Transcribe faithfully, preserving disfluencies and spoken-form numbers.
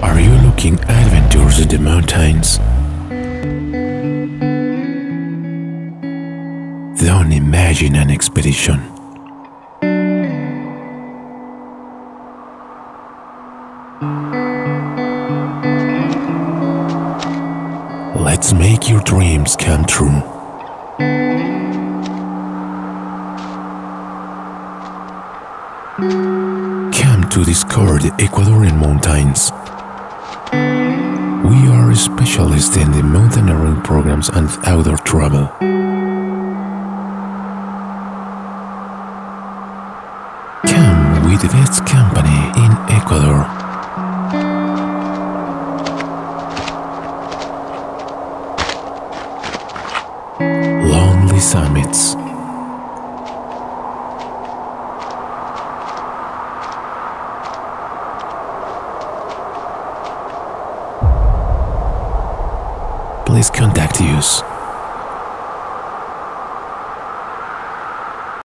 Are you looking adventures in the mountains? Don't imagine an expedition. Let's make your dreams come true. Come to discover the Ecuadorian mountains. We are specialists in the mountaineering programs and outdoor travel. Come with the best company in Ecuador. Lonely summits. Please contact us.